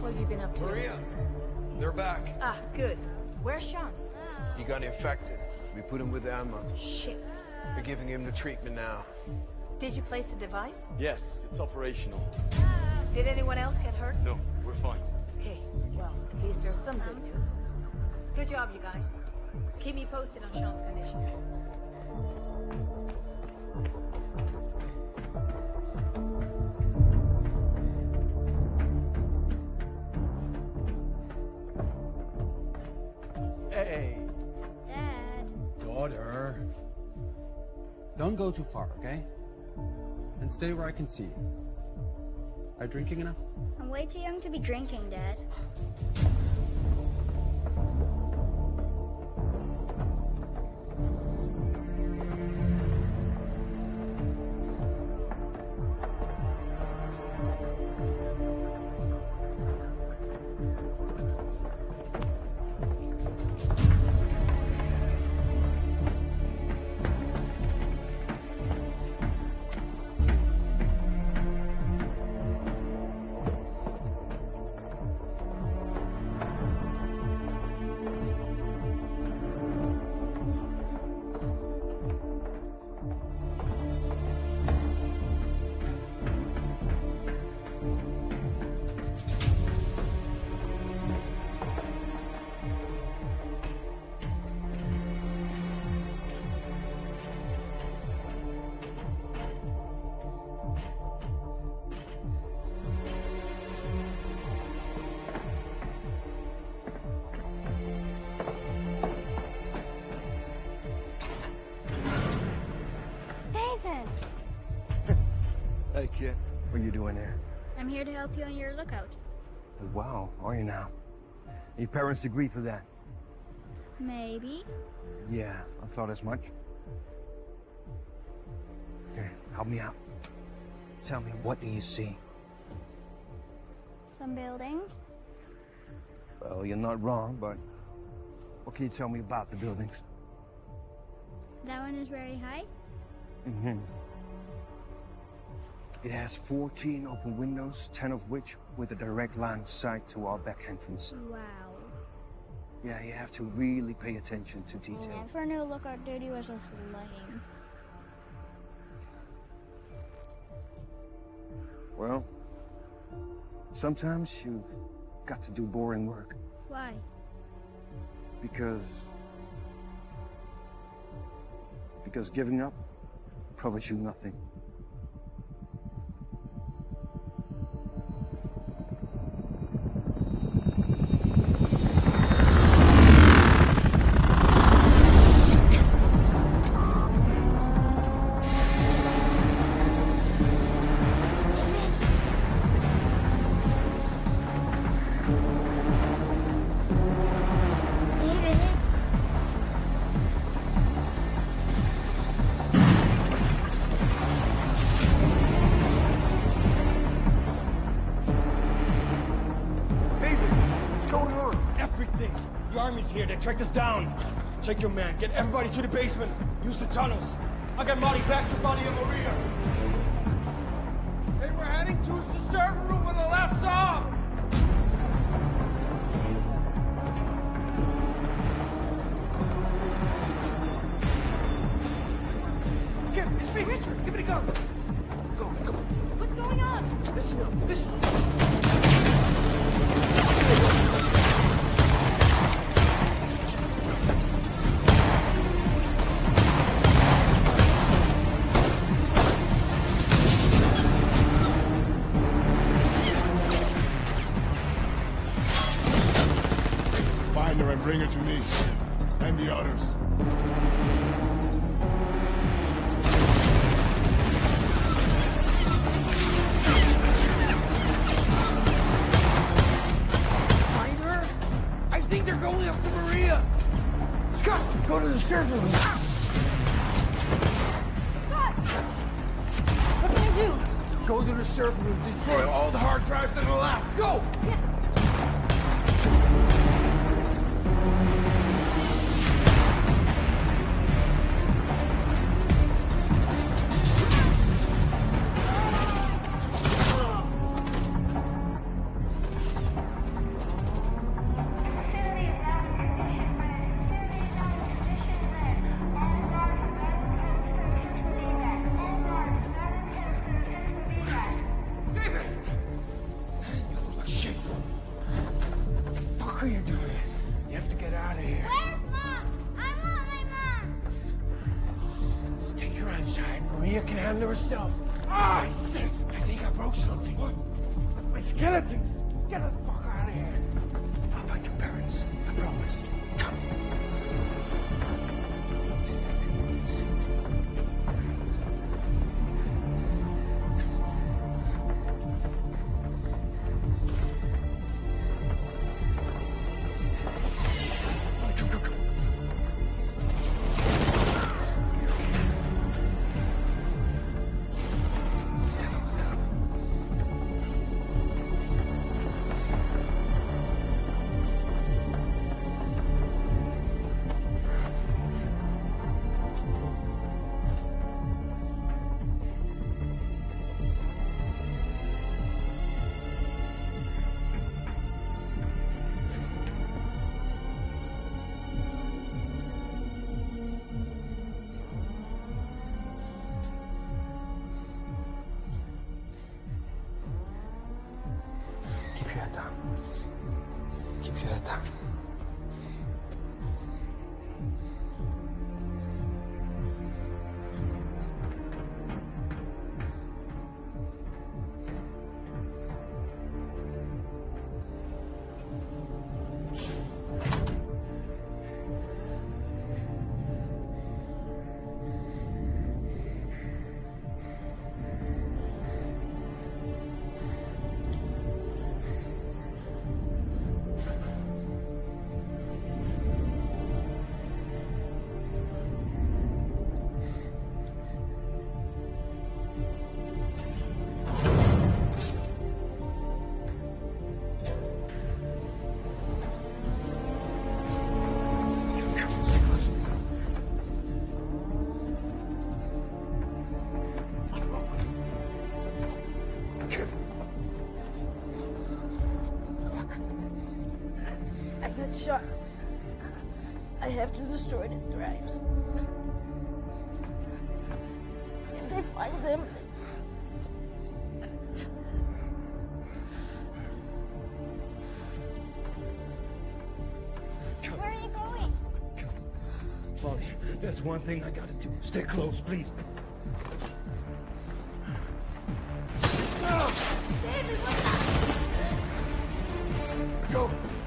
have you been up to? Maria, they're back. Ah, good. Where's Sean? He got infected. We put him with Emma. Shit. They're giving him the treatment now. Did you place the device? Yes, it's operational. Did anyone else get hurt? No, we're fine. Okay, well, at least there's some good news. Good job, you guys. Keep me posted on Sean's condition. Hey. Dad. Daughter. Don't go too far, okay? And stay where I can see you. Are you drinking enough? I'm way too young to be drinking, Dad. Hey, kid. What are you doing there? I'm here to help you on your lookout. Oh, wow, are you now? Your parents agree to that? Maybe. Yeah, I thought as much. Here, help me out. Tell me, what do you see? Some buildings. Well, you're not wrong, but what can you tell me about the buildings? That one is very high. Mm-hmm. It has 14 open windows, 10 of which with a direct line of sight to our back entrance. Wow. Yeah, you have to really pay attention to detail. Never knew lookout duty was just lame. Well, sometimes you've got to do boring work. Why? Because giving up profits you nothing. Here, they tracked us down. Check your man. Get everybody to the basement. Use the tunnels. I got Marty back to Bonnie and Maria. They were heading to the server room on the last saw. Here, it's me, Richard. Give it a go. Go, come on. What's going on? Listen up, listen. And bring her to me, and the others. Find her? I think they're going after Maria. Scott, go to the server room. Scott! What can I do? Go to the server room, destroy all the hard drives that are left. Go! Yes. handle herself. Ah, shit! I think I broke something. What? My skeleton! Get the fuck out of here! I'll find your parents. I promise. Come. Keep your head down. Keep your head down. I got shot. I have to destroy the drives. If they find them... Where are you going? Polly, there's one thing I gotta do. Stay close, please. David, what's up? Go!